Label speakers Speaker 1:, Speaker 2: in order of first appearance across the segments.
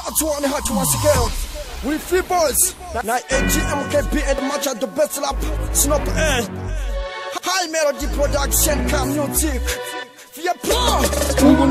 Speaker 1: hot once again. We free boys. Now AGMKB and the match at the best lap. snoop-A. High melody production come music. Via pro.
Speaker 2: Ubu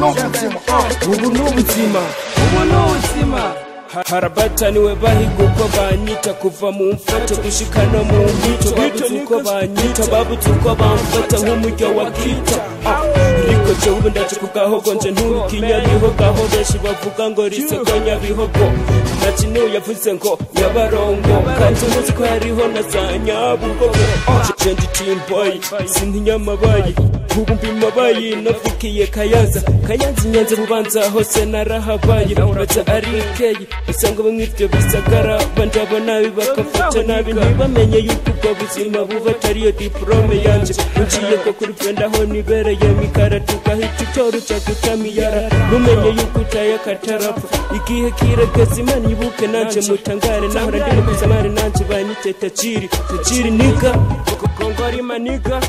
Speaker 2: n'ubuzima harabata niwe bahiga uko banyita kuva mu mfato gushika no mu mpito babuze uko banyita babuze uko bamfata nk'umuryo wa kita ariko je ubu ndaje kugahogo nje nturukinyabihogo aho benshi bavuga ngo risekonya bihogo nakino yavuze ngo yabarongo kandi muzi ko hariho na za nyabugogo je ndi team boy sintinyamabayi ubu mbimabayi nafikiye kayanza nyanze bubanza hose narahabaye uretse arikeye usanga bamwivyo bisagara bandabona bibakafata nabi ntibamenye yuko ubwo buzima buva atariyo diplome yanje uciye ko kuri friend aho nibereye mikaratuka hita itoro cya kutamiyara numenye yuko utaye katarapfa igihe kirageze Imana ibuke nanje mutangare nahora ndi mu kuzamare nanje banyite taciri niga kongori maniga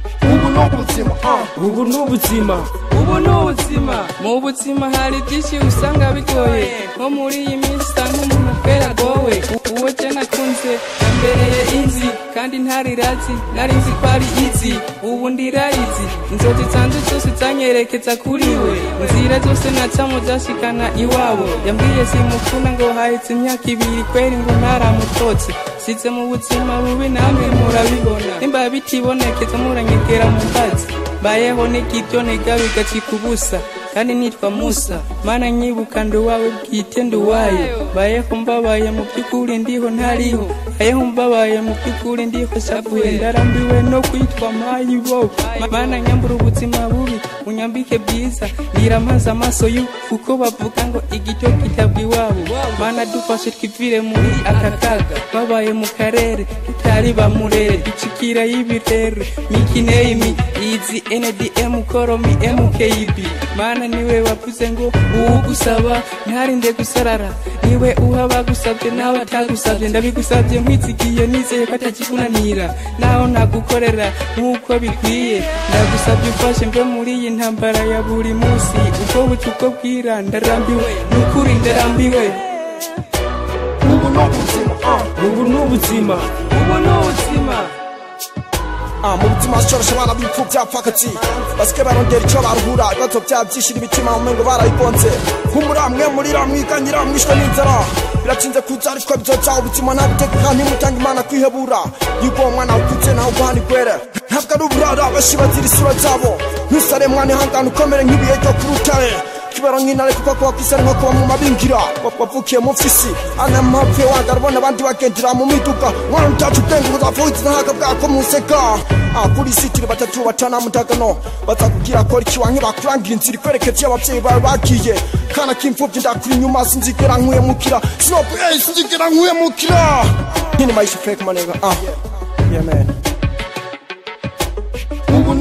Speaker 2: ubu n'ubuzima mu buzima hari byinshi usanga bigoye nko muri iyi minsi usanga umuntu akwera gowe uwo je nakunze yambereye inzi kandi ntarirazi nari nzi ko ari izi ubu ndirayizi inzozi zanjye zose zanyerekeza kuri we inzira zose nacamo zashikana iwabo yambwiye simukunda ngo hahetse imyaka 2 kweri ngo ntaramutotse size mu buzima bubi namwe murabibona nimba bitibonekeza muranyegera mu kazi bayeho n'ikibyo nega bigacika ubusa kandi nitwa Musa mana nyibuka ndo wawe bwite ndo waye bayeho mbabaye mu byukuri ndiho ntariho bayeho mbabaye mu byukuri ndiho shabuye ndarambiwe no kwitwa mayibo mana nyambura ubuzima bubi unyambike bwiza ndiramaza amaso yu kuko bavuga ngo igito kitabwi wabo mana dufashe twivire muri akakaga babaye mu karere tutari bamurere ducikira y'ibirere mikineyimi izi NDM koromi MKB mana niwe wavuze ngo uwugusaba ntarinde gusarara niwe uhaba gusabye nawe atagusabye ndabigusabye nkwizigiye nizeye ko atakikunanira naho nagukorera nkuko bikwiye ndagusabye ufashe mbe muri iyi ntambara ya buri munsi uko bucuko bwira ndarambiwe nukuri ndarambiwe ubu n'ubuzima
Speaker 1: mu buzima shoroshe bana bipfuvya pakati basike barondera ico baruhura ibibazo vyavyishira imitima umengo barayigonze nk'umuramwe murira mwiganyira mwishwe n'inzara biratinze kuza ariko bizoza ubuzima ntabutegeka ntimutanga Imana kwihebura yuko umwana ukuze naho guhana igwere ntabwo ari uburara benshi bazira isura zabo ntusare mwana ihangane ukomere nk'ibihe ryo ku rutare kibero nk'intare kuko kuba kwisare nko kuba mu mabingira bavukiye mu mfisi anampapfe wagarubona abandi bagendera mu miduga mwana utacu ubwenge uzapfuhiza ntaga bwako museka kuri sitiri batatu batana mutagano bazakubwira ko ikiwanke bakurangira inzira ikwerekeza abavyeyi bawe bagiye kana kimfuvye ndakuri inyuma sinzigera nkuyemukira snoop-A sinzigera nkuyemukira nyine Maïsha fake manega yeah man ubu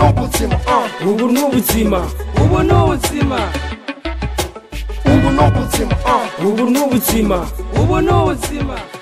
Speaker 1: n'ubuzima